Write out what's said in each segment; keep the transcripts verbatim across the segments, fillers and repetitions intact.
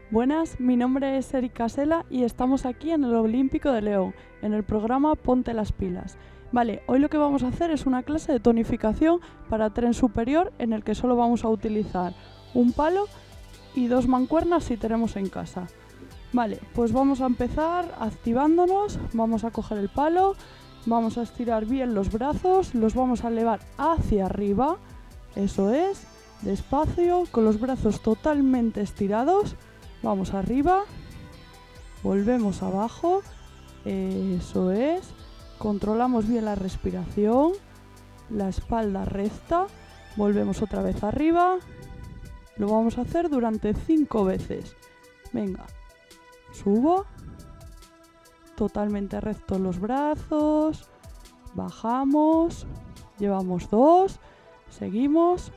Buenas, mi nombre es Erika Sela y estamos aquí en el Olímpico de León, en el programa Ponte las pilas. Vale, hoy lo que vamos a hacer es una clase de tonificación para tren superior en el que solo vamos a utilizar un palo y dos mancuernas si tenemos en casa. Vale, pues vamos a empezar activándonos, vamos a coger el palo, vamos a estirar bien los brazos, los vamos a elevar hacia arriba, eso es, despacio, con los brazos totalmente estirados. Vamos arriba, volvemos abajo, eso es, controlamos bien la respiración, la espalda recta, volvemos otra vez arriba, lo vamos a hacer durante cinco veces. Venga, subo, totalmente rectos los brazos, bajamos, llevamos dos, seguimos.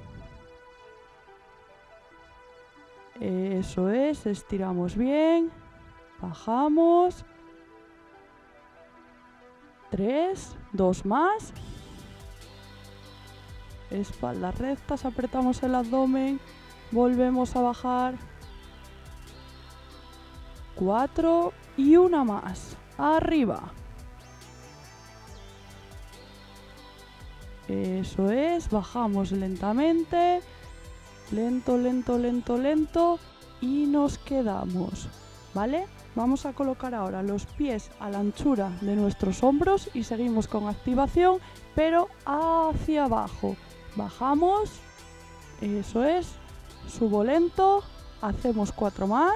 Eso es, estiramos bien, bajamos, tres, dos más, espaldas rectas, apretamos el abdomen, volvemos a bajar, cuatro y una más, arriba. Eso es, bajamos lentamente. Lento, lento, lento, lento y nos quedamos, ¿vale? Vamos a colocar ahora los pies a la anchura de nuestros hombros y seguimos con activación, pero hacia abajo. Bajamos, eso es, subo lento, hacemos cuatro más.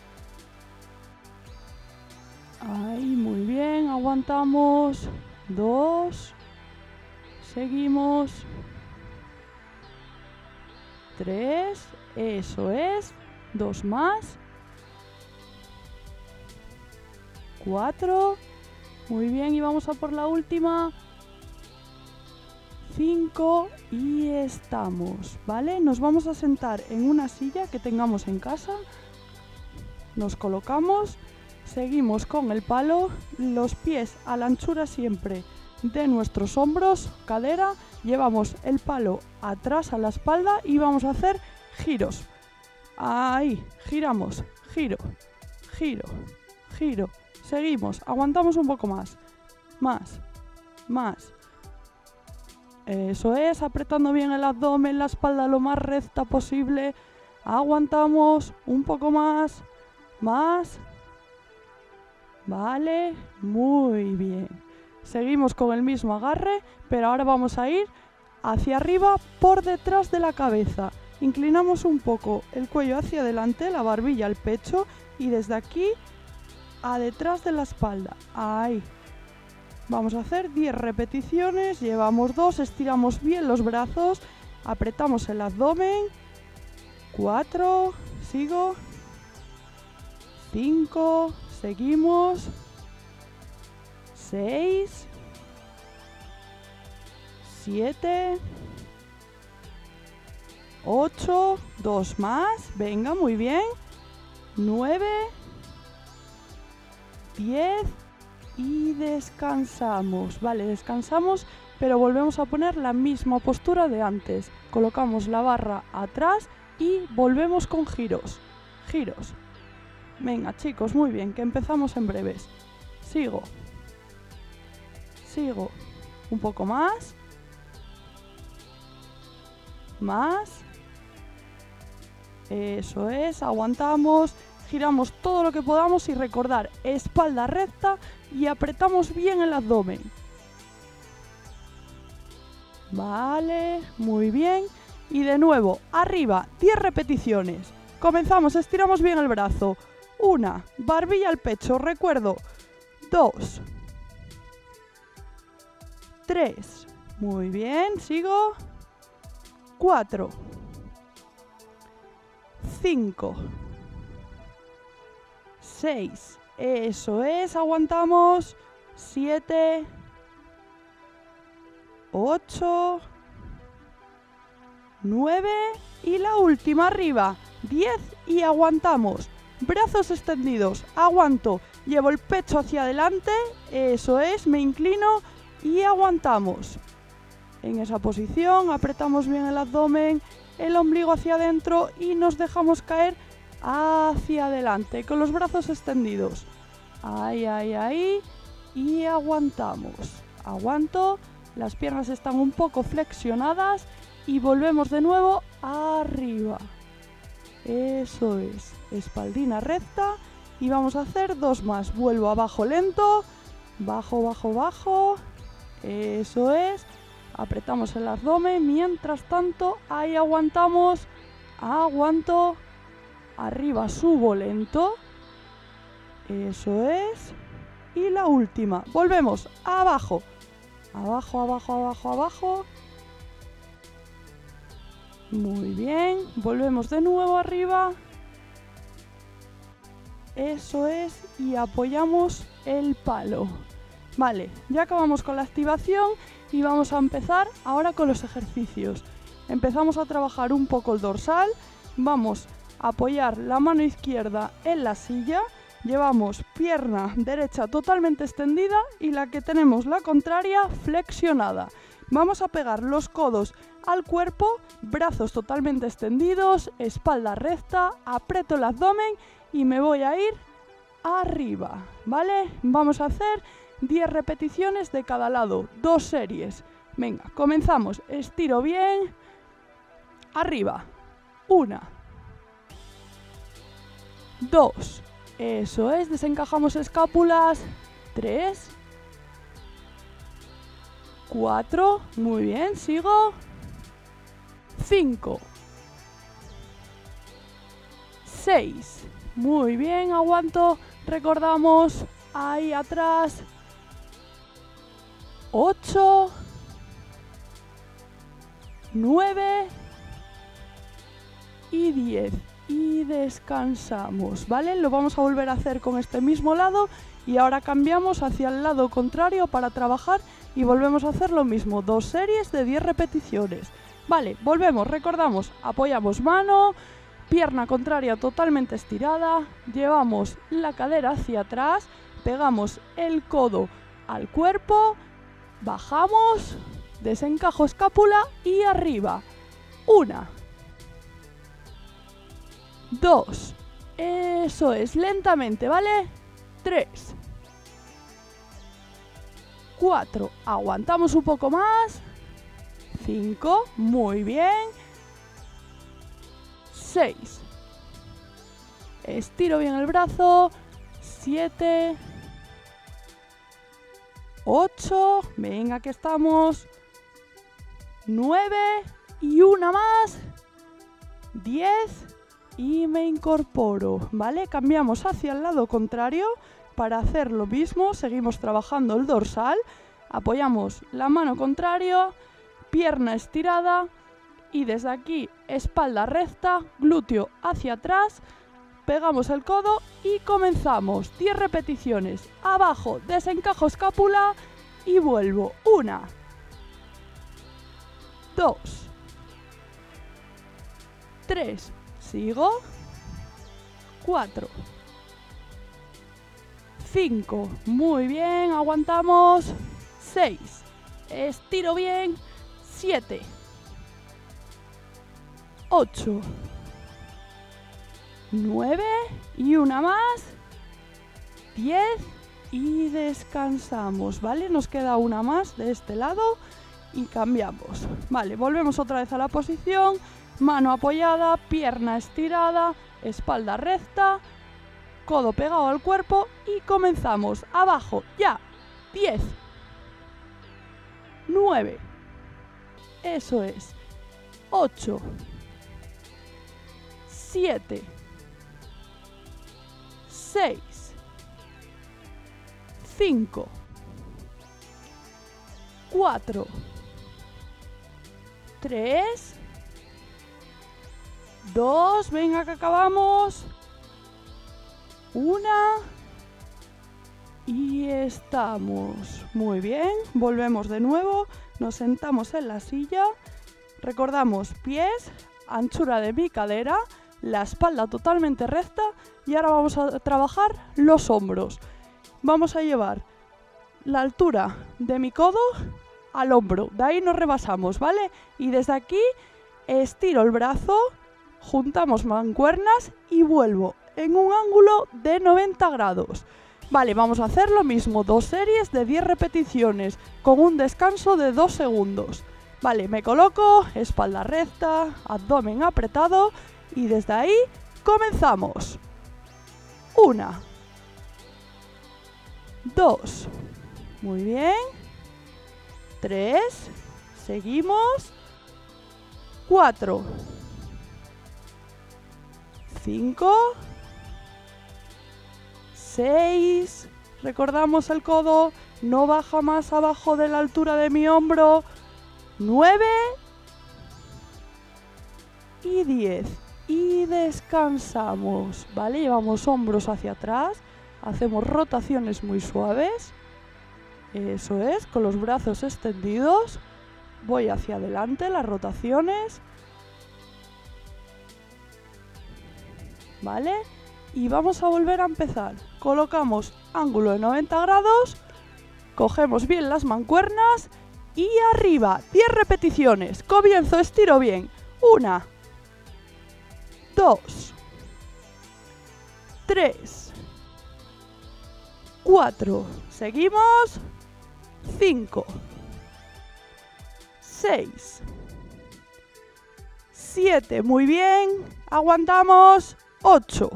Ahí, muy bien, aguantamos, dos, seguimos. Tres, eso es, dos más, cuatro, muy bien, y vamos a por la última, cinco y estamos, ¿vale? Nos vamos a sentar en una silla que tengamos en casa, nos colocamos, seguimos con el palo, los pies a la anchura siempre de nuestros hombros, cadera, llevamos el palo atrás a la espalda y vamos a hacer giros. Ahí, giramos, giro, giro, giro. Seguimos, aguantamos un poco más, más, más. Eso es, apretando bien el abdomen, la espalda lo más recta posible. Aguantamos un poco más, más. Vale, muy bien. Seguimos con el mismo agarre, pero ahora vamos a ir hacia arriba por detrás de la cabeza. Inclinamos un poco el cuello hacia adelante, la barbilla al pecho y desde aquí a detrás de la espalda. Ahí. Vamos a hacer diez repeticiones, llevamos dos, estiramos bien los brazos, apretamos el abdomen. cuatro, sigo. cinco, seguimos. seis, siete, ocho, dos más, venga, muy bien, nueve, diez y descansamos, vale, descansamos, pero volvemos a poner la misma postura de antes, colocamos la barra atrás y volvemos con giros, giros, venga chicos, muy bien, que empezamos en breves, sigo. Sigo un poco más, más, eso es, aguantamos, giramos todo lo que podamos y recordar, espalda recta y apretamos bien el abdomen. Vale, muy bien, y de nuevo, arriba, diez repeticiones, comenzamos, estiramos bien el brazo, una, barbilla al pecho, recuerdo, dos, tres, muy bien, sigo, cuatro, cinco, seis, eso es, aguantamos, siete, ocho, nueve y la última arriba, diez y aguantamos, brazos extendidos, aguanto, llevo el pecho hacia adelante, eso es, me inclino y aguantamos. En esa posición apretamos bien el abdomen, el ombligo hacia adentro y nos dejamos caer hacia adelante, con los brazos extendidos. Ahí, ahí, ahí. Y aguantamos. Aguanto. Las piernas están un poco flexionadas. Y volvemos de nuevo arriba. Eso es. Espaldina recta. Y vamos a hacer dos más. Vuelvo abajo lento. Bajo, bajo, bajo. Eso es. Apretamos el abdomen. Mientras tanto, ahí aguantamos. Aguanto. Arriba subo lento. Eso es. Y la última. Volvemos abajo. Abajo, abajo, abajo, abajo. Muy bien. Volvemos de nuevo arriba. Eso es. Y apoyamos el palo. Vale, ya acabamos con la activación y vamos a empezar ahora con los ejercicios. Empezamos a trabajar un poco el dorsal. Vamos a apoyar la mano izquierda en la silla. Llevamos pierna derecha totalmente extendida y la que tenemos la contraria flexionada. Vamos a pegar los codos al cuerpo, brazos totalmente extendidos, espalda recta, aprieto el abdomen y me voy a ir arriba, ¿vale? Vamos a hacer diez repeticiones de cada lado, dos series. Venga, comenzamos. Estiro bien. Arriba. Una. Dos. Eso es, desencajamos escápulas. Tres. Cuatro. Muy bien, sigo. Cinco. Seis. Muy bien, aguanto. Recordamos. Ahí atrás. Ocho. Nueve. Y diez. Y descansamos, ¿vale? Lo vamos a volver a hacer con este mismo lado y ahora cambiamos hacia el lado contrario para trabajar y volvemos a hacer lo mismo, dos series de diez repeticiones. Vale, volvemos, recordamos, apoyamos mano, pierna contraria totalmente estirada, llevamos la cadera hacia atrás, pegamos el codo al cuerpo, bajamos, desencajo escápula y arriba. Una. Dos. Eso es, lentamente, ¿vale? Tres. Cuatro. Aguantamos un poco más. Cinco. Muy bien. Seis. Estiro bien el brazo. Siete. Ocho. Venga, que estamos. Nueve. Y una más. Diez. Y me incorporo, ¿vale? Cambiamos hacia el lado contrario para hacer lo mismo. Seguimos trabajando el dorsal. Apoyamos la mano contraria, pierna estirada y desde aquí espalda recta, glúteo hacia atrás. Pegamos el codo y comenzamos. diez repeticiones. Abajo, desencajo escápula y vuelvo. Una. Dos. Tres. Sigo. Cuatro. Cinco. Muy bien, aguantamos. Seis. Estiro bien. Siete. Ocho. Nueve. Y una más. Diez. Y descansamos, ¿vale? Nos queda una más de este lado y cambiamos. Vale, volvemos otra vez a la posición. Mano apoyada, pierna estirada, espalda recta, codo pegado al cuerpo y comenzamos. Abajo, ya. Diez. Nueve. Eso es. Ocho. Siete. Seis. Cinco. Cuatro. Tres. Dos, venga que acabamos. Una. Y estamos. Muy bien, volvemos de nuevo. Nos sentamos en la silla. Recordamos pies, anchura de mi cadera, la espalda totalmente recta. Y ahora vamos a trabajar los hombros. Vamos a llevar la altura de mi codo al hombro. De ahí nos rebasamos, ¿vale? Y desde aquí estiro el brazo. juntamos mancuernas y vuelvo en un ángulo de noventa grados. Vale, vamos a hacer lo mismo, dos series de diez repeticiones con un descanso de dos segundos. Vale, me coloco, espalda recta, abdomen apretado y desde ahí comenzamos. Una. Dos. Muy bien. Tres. Seguimos. Cuatro. Cinco. Seis. Recordamos el codo. No baja más abajo de la altura de mi hombro. Nueve. Y diez. Y descansamos. Vale, llevamos hombros hacia atrás. Hacemos rotaciones muy suaves. Eso es, con los brazos extendidos. Voy hacia adelante, las rotaciones. ¿Vale? Y vamos a volver a empezar. Colocamos ángulo de noventa grados. Cogemos bien las mancuernas. Y arriba, diez repeticiones. Comienzo, estiro bien. Una. Dos. Tres. Cuatro. Seguimos. Cinco. Seis. Siete. Muy bien. Aguantamos. Ocho.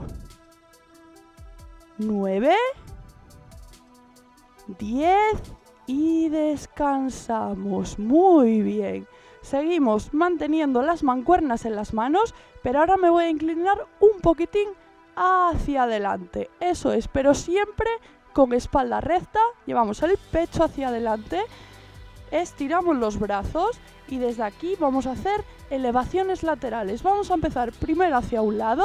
Nueve. Diez. Y descansamos. Muy bien. Seguimos manteniendo las mancuernas en las manos, pero ahora me voy a inclinar un poquitín hacia adelante. Eso es, pero siempre con espalda recta. Llevamos el pecho hacia adelante. Estiramos los brazos y desde aquí vamos a hacer elevaciones laterales. Vamos a empezar primero hacia un lado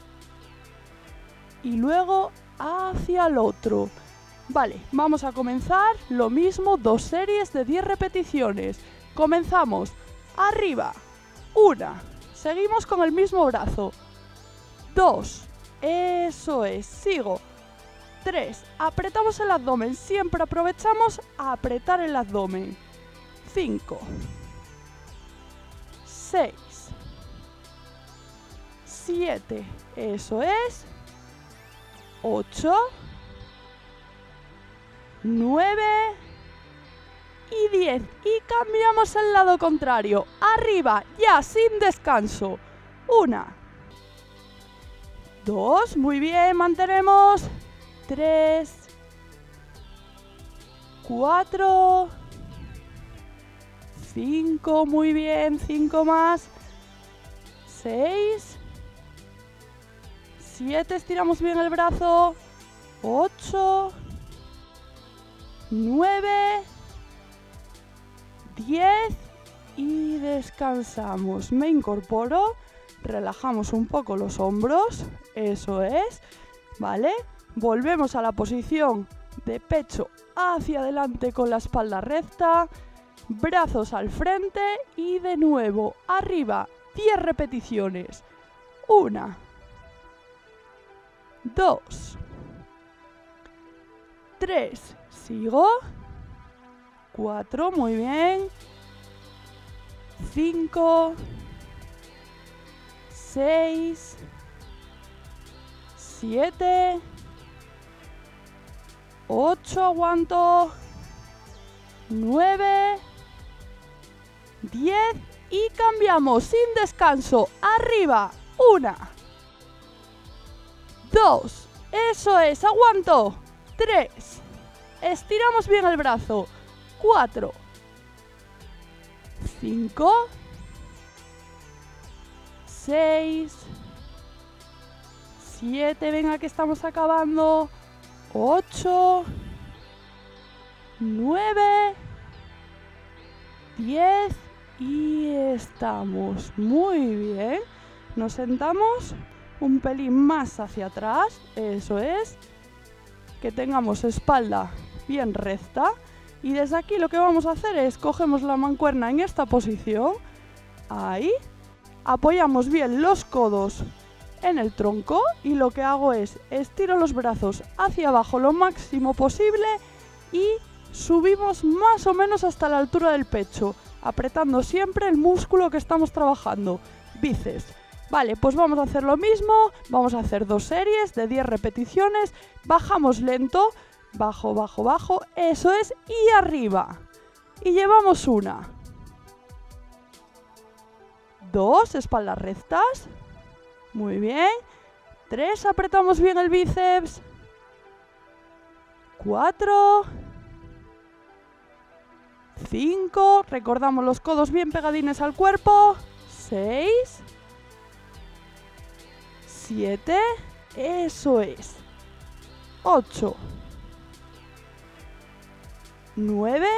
y luego hacia el otro. Vale, vamos a comenzar lo mismo, dos series de diez repeticiones. Comenzamos. Arriba. Una. Seguimos con el mismo brazo. Dos. Eso es. Sigo. Tres. Apretamos el abdomen. Siempre aprovechamos a apretar el abdomen. Cinco. Seis. Siete. Eso es. Ocho. Nueve. Y diez. Y cambiamos el lado contrario. Arriba, ya, sin descanso. Una. Dos. Muy bien, mantenemos. Tres. Cuatro. Cinco. Muy bien, cinco más. Seis. Siete. Estiramos bien el brazo. Ocho. Nueve. diez y descansamos. Me incorporo, relajamos un poco los hombros, eso es, ¿vale? Volvemos a la posición de pecho hacia adelante con la espalda recta, brazos al frente y de nuevo arriba, diez repeticiones. Una, dos, tres, sigo. Cuatro, muy bien. Cinco. Seis. Siete. Ocho, aguanto. Nueve. Diez. Y cambiamos sin descanso. Arriba. Una. Dos. Eso es, aguanto. Tres. Estiramos bien el brazo. Cuatro. Cinco. Seis. Siete. Venga que estamos acabando. Ocho. Nueve. Diez. Y estamos. Muy bien. Nos sentamos un pelín más hacia atrás. Eso es. Que tengamos espalda bien recta. Y desde aquí lo que vamos a hacer es, cogemos la mancuerna en esta posición, ahí, apoyamos bien los codos en el tronco y lo que hago es, estiro los brazos hacia abajo lo máximo posible y subimos más o menos hasta la altura del pecho, apretando siempre el músculo que estamos trabajando, bíceps. Vale, pues vamos a hacer lo mismo, vamos a hacer dos series de diez repeticiones, bajamos lento, bajo, bajo, bajo, eso es, y arriba. Y llevamos una. Dos, espaldas rectas. Muy bien. Tres, apretamos bien el bíceps. Cuatro. Cinco, recordamos los codos bien pegadines al cuerpo. Seis. Siete. Eso es. Ocho. Nueve.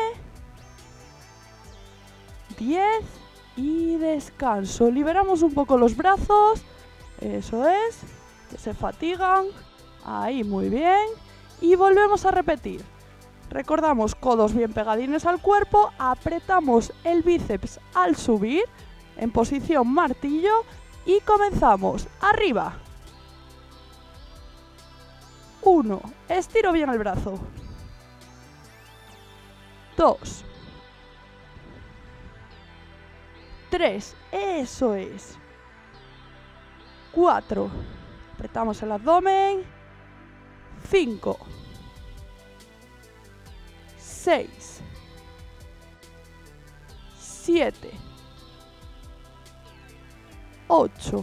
Diez. Y descanso. Liberamos un poco los brazos. Eso es. Que se fatigan. Ahí, muy bien. Y volvemos a repetir. Recordamos codos bien pegadines al cuerpo. Apretamos el bíceps al subir. En posición martillo. Y comenzamos. Arriba. Uno. Estiro bien el brazo. Dos. Tres, eso es. Cuatro. Apretamos el abdomen. Cinco. Seis. Siete. Ocho.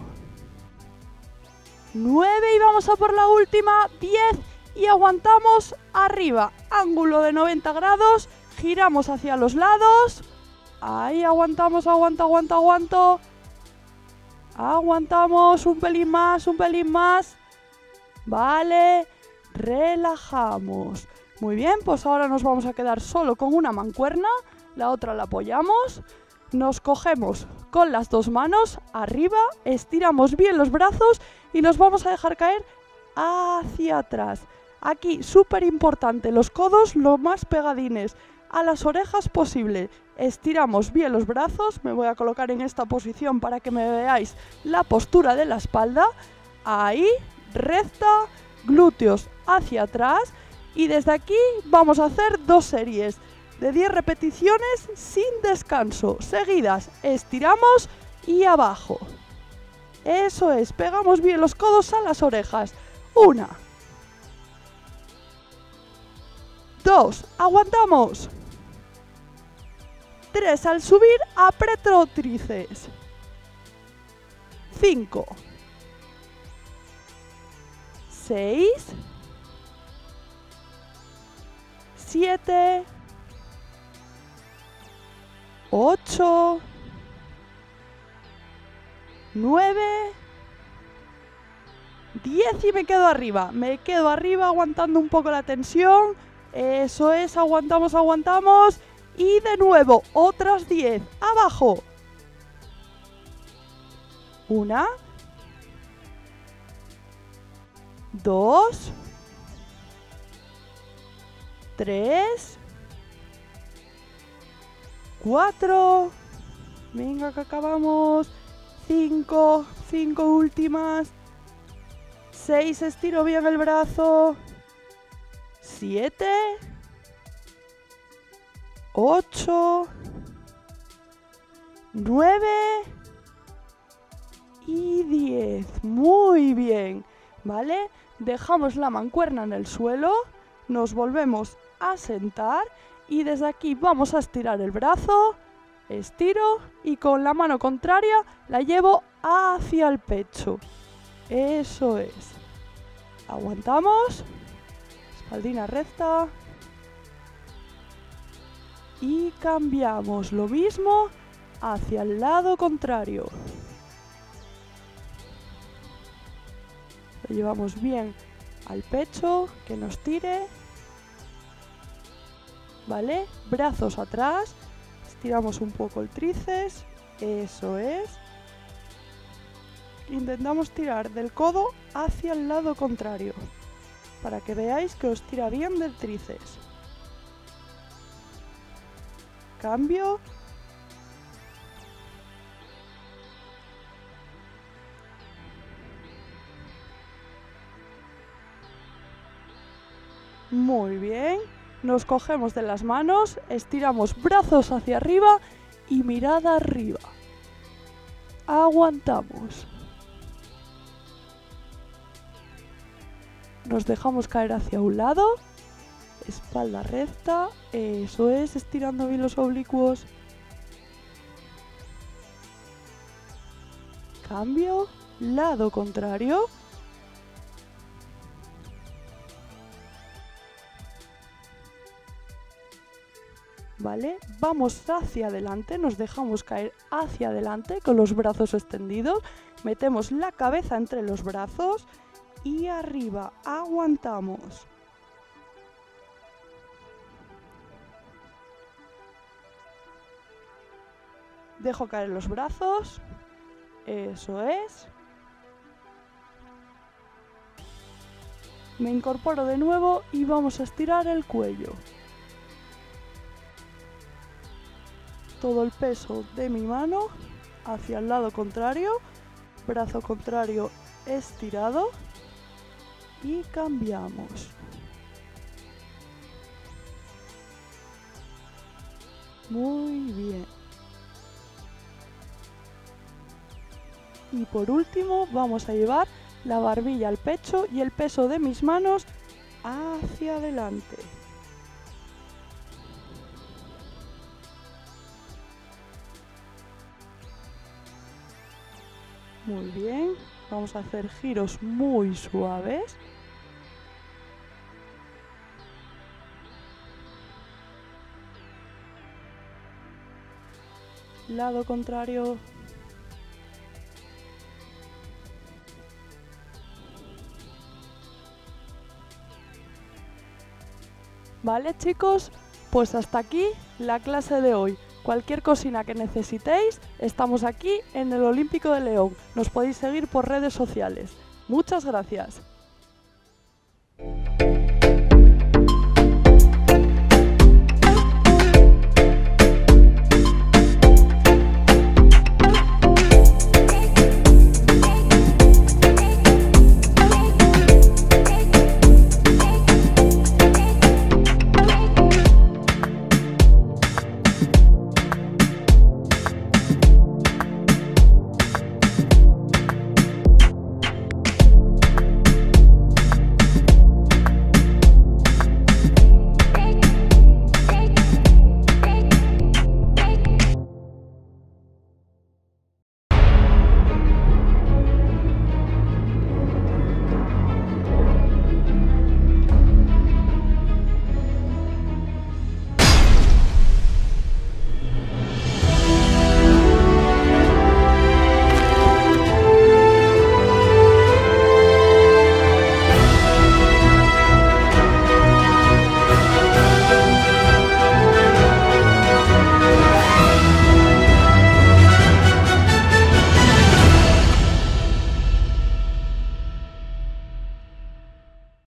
Nueve y vamos a por la última. Diez y aguantamos arriba. Ángulo de noventa grados. Giramos hacia los lados. Ahí aguantamos, aguanta, aguanta, aguanto. Aguantamos un pelín más, un pelín más. Vale, relajamos. Muy bien, pues ahora nos vamos a quedar solo con una mancuerna. La otra la apoyamos. Nos cogemos con las dos manos arriba. Estiramos bien los brazos y nos vamos a dejar caer hacia atrás. Aquí, súper importante, los codos lo más pegadines a las orejas posible. Estiramos bien los brazos, me voy a colocar en esta posición para que me veáis la postura de la espalda. Ahí, recta, glúteos hacia atrás y desde aquí vamos a hacer dos series de diez repeticiones sin descanso, seguidas. Estiramos y abajo. Eso es, pegamos bien los codos a las orejas. Una. Dos, aguantamos. Tres, al subir, aprieto tríceps. Cinco. Seis. Siete. Ocho. Nueve. Diez y me quedo arriba. Me quedo arriba aguantando un poco la tensión. Eso es, aguantamos, aguantamos. Y de nuevo, otras diez. Abajo. Una. Dos. Tres. Cuatro. Venga, que acabamos. Cinco. Cinco últimas. Seis. Estiro bien el brazo. Siete. Ocho. Nueve. Y diez. Muy bien. ¿Vale? Dejamos la mancuerna en el suelo. Nos volvemos a sentar. Y desde aquí vamos a estirar el brazo. Estiro. Y con la mano contraria la llevo hacia el pecho. Eso es. Aguantamos. Espaldina recta. Y cambiamos lo mismo hacia el lado contrario. Lo llevamos bien al pecho, que nos tire. ¿Vale? Brazos atrás. Estiramos un poco el tríceps. Eso es. Intentamos tirar del codo hacia el lado contrario, para que veáis que os tira bien del tríceps. Cambio. Muy bien. Nos cogemos de las manos, estiramos brazos hacia arriba y mirada arriba. Aguantamos. nos dejamos caer hacia un lado, espalda recta, eso es, estirando bien los oblicuos. Cambio, lado contrario. ¿Vale? Vamos hacia adelante, nos dejamos caer hacia adelante con los brazos extendidos, metemos la cabeza entre los brazos y arriba, aguantamos. Dejo caer los brazos, eso es. Me incorporo de nuevo y vamos a estirar el cuello. Todo el peso de mi mano hacia el lado contrario, brazo contrario estirado y cambiamos. Muy bien. Y por último vamos a llevar la barbilla al pecho y el peso de mis manos hacia adelante. Muy bien, vamos a hacer giros muy suaves. Lado contrario. Vale, chicos, pues hasta aquí la clase de hoy. Cualquier cosina que necesitéis, estamos aquí en el Olímpico de León. Nos podéis seguir por redes sociales. Muchas gracias.